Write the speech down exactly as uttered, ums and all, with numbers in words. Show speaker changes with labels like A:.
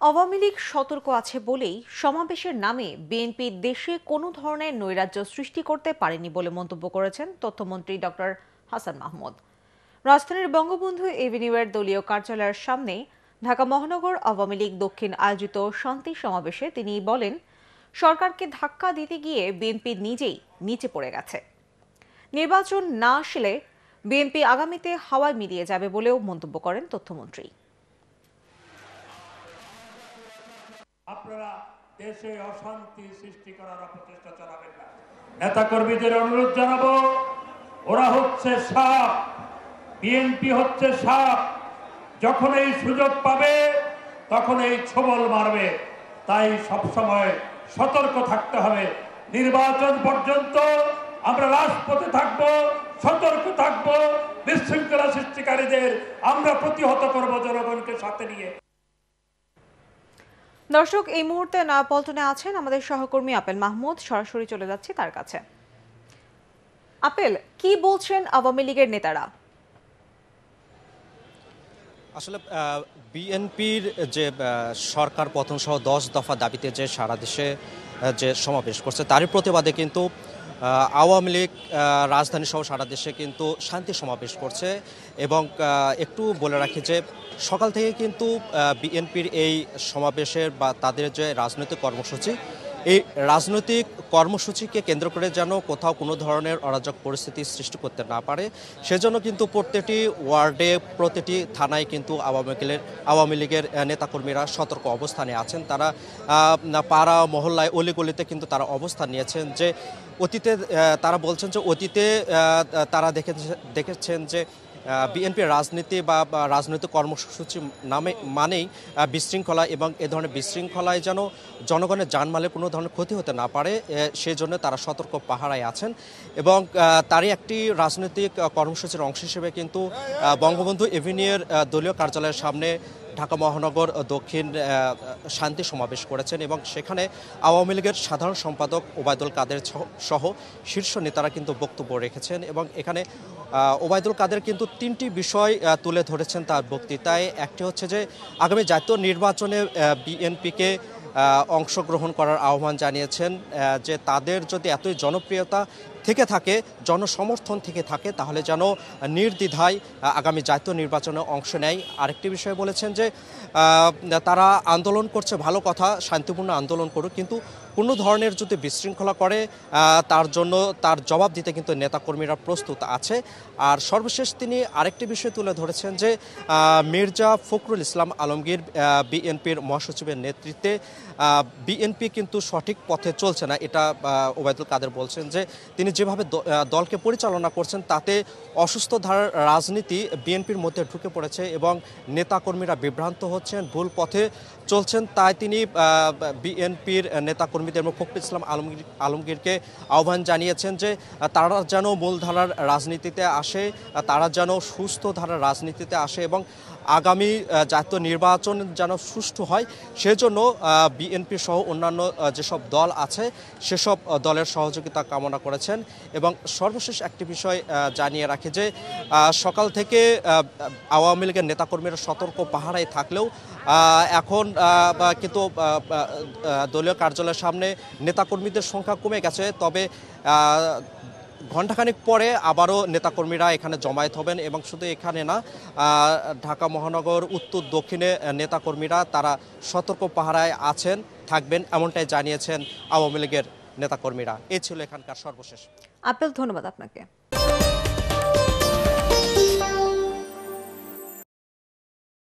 A: আওয়ামী লীগ সতর্ক আছে বলেই সমাবেশের নামে বিএনপি দেশে কোনো ধরনের নৈরাজ্য সৃষ্টি করতে পারেনি বলে মন্তব্য করেছেন তথ্যমন্ত্রী ডক্টর হাসান মাহমুদ। রাজধানীর বঙ্গবন্ধু এভিনিউয়ের দলীয় কার্যালয়ের সামনে ঢাকা মহানগর আওয়ামী লীগ দক্ষিণ আয়োজিত শান্তি সমাবেশে তিনি বলেন, সরকারকে ধাক্কা দিতে গিয়ে বিএনপি নিজেই নিচে পড়ে গেছে। নির্বাচন না আসলে বিএনপি আগামীতে হাওয়ায় মিলিয়ে যাবে বলেও মন্তব্য করেন তথ্যমন্ত্রী।
B: আপনারা দেশে অশান্তি সৃষ্টি করার অপচেষ্টা চালাবেন না। নেতা কর্মীদের অনুরোধ জানাবো, ওরা হচ্ছে সাপ, বিএনপি হচ্ছে সাপ। যখন এই সুযোগ পাবে তখন এই ছোবল মারবে। তাই সবসময় সতর্ক থাকতে হবে। নির্বাচন পর্যন্ত আমরা রাজপথে থাকবো, সতর্ক থাকবো। বিশৃঙ্খলা সৃষ্টিকারীদের আমরা প্রতিহত করবো জনগণকে সাথে নিয়ে।
A: দর্শক, এই মুহূর্তে নয়াপল্টনে আছেন আমাদের সহকর্মী আপেল মাহমুদ। সরাসরি চলে যাচ্ছি তার কাছে। আপেল, কি বলছেন আওয়ামী লীগের নেতারা?
C: আসলে বিএনপির যে সরকার পতন সহ দশ দফা দাবিতে যে সারা দেশে যে সমাবেশ করছে, তারই প্রতিবাদে কিন্তু আওয়ামী লীগ রাজধানী সহ সারা দেশে কিন্তু শান্তি সমাবেশ করছে। এবং একটু বলে রাখি যে সকাল থেকে কিন্তু বিএনপির এই সমাবেশের বা তাদের যে রাজনৈতিক কর্মসূচি, এই রাজনৈতিক কর্মসূচিকে কেন্দ্র করে যেন কোথাও কোনো ধরনের অরাজক পরিস্থিতি সৃষ্টি করতে না পারে, সেজন্য কিন্তু প্রত্যেকটি ওয়ার্ডে প্রতিটি থানায় কিন্তু আওয়ামী লীগের আওয়ামী লীগের নেতাকর্মীরা সতর্ক অবস্থানে আছেন। তারা পাড়া মহল্লায় অলিগলিতে কিন্তু তারা অবস্থান নিয়েছেন। যে অতীতে তারা বলছেন যে অতীতে তারা দেখে দেখেছেন যে বিএনপির রাজনীতি বা রাজনৈতিক কর্মসূচি নামে মানেই বিশৃঙ্খলা, এবং এ ধরনের বিশৃঙ্খলায় যেন জনগণের জানমালের কোনো ধরনের ক্ষতি হতে না পারে, সেই জন্য তারা সতর্ক পাহারায় আছেন। এবং তারই একটি রাজনৈতিক কর্মসূচির অংশ হিসেবে কিন্তু বঙ্গবন্ধু এভিনিউয়ের দলীয় কার্যালয়ের সামনে ঢাকা মহানগর দক্ষিণ শান্তি সমাবেশ করেছেন। এবং সেখানে আওয়ামী লীগের সাধারণ সম্পাদক ওবায়দুল কাদের সহ শীর্ষ নেতারা কিন্তু বক্তব্য রেখেছেন। এবং এখানে ওবায়দুল কাদের কিন্তু তিনটি বিষয় তুলে ধরেছেন তার বক্তৃতায়। একটি হচ্ছে যে আগামী জাতীয় নির্বাচনে বিএনপিকে অংশগ্রহণ করার আহ্বান জানিয়েছেন, যে তাদের যদি এতই জনপ্রিয়তা থেকে থাকে, জনসমর্থন থেকে থাকে, তাহলে যেন নির্দ্বিধায় আগামী জাতীয় নির্বাচনে অংশ নেয়। আরেকটি বিষয় বলেছেন যে তারা আন্দোলন করছে, ভালো কথা, শান্তিপূর্ণ আন্দোলন করুক, কিন্তু কোনো ধরনের যদি বিশৃঙ্খলা করে তার জন্য তার জবাব দিতে কিন্তু নেতাকর্মীরা প্রস্তুত আছে। আর সর্বশেষ তিনি আরেকটি বিষয় তুলে ধরেছেন যে মির্জা ফখরুল ইসলাম আলমগীর বিএনপির মহাসচিবের নেতৃত্বে বিএনপি কিন্তু সঠিক পথে চলছে না। এটা ওবায়দুল কাদের বলছেন যে তিনি যেভাবে দলকে পরিচালনা করছেন তাতে অসুস্থ ধারার রাজনীতি বিএনপির মধ্যে ঢুকে পড়েছে এবং নেতাকর্মীরা বিভ্রান্ত হচ্ছেন, ভুল পথে চলছেন। তাই তিনি বিএনপির নেতাকর্মীদের ফখরুল ইসলাম আলমগীর আলমগীরকে আহ্বান জানিয়েছেন যে তারা যেন মূলধারার রাজনীতিতে আসে, তারা যেন সুস্থ ধারার রাজনীতিতে আসে এবং আগামী জাতীয় নির্বাচন যেন সুষ্ঠু হয়, সেজন্য বিএনপি সহ অন্যান্য যেসব দল আছে সেসব দলের সহযোগিতা কামনা করেছেন। এবং সর্বশেষ একটি বিষয় জানিয়ে রাখে যে সকাল থেকে আওয়ামী লীগের নেতাকর্মীরা সতর্ক পাহারায় থাকলেও এখন কিন্তু দলীয় কার্যালয়ের সামনে নেতাকর্মীদের সংখ্যা কমে গেছে। তবে ঘণ্টাখানিক পরে আবারও নেতাকর্মীরা এখানে জমায়েত হবেন এবং শুধু এখানে না, ঢাকা মহানগর উত্তর দক্ষিণে নেতাকর্মীরা তারা সতর্ক পাহারায় আছেন, থাকবেন, এমনটাই জানিয়েছেন আওয়ামী লীগের নেতাকর্মীরা। এই ছিল এখানকার সর্বশেষ।
A: আপেল, ধন্যবাদ আপনাকে।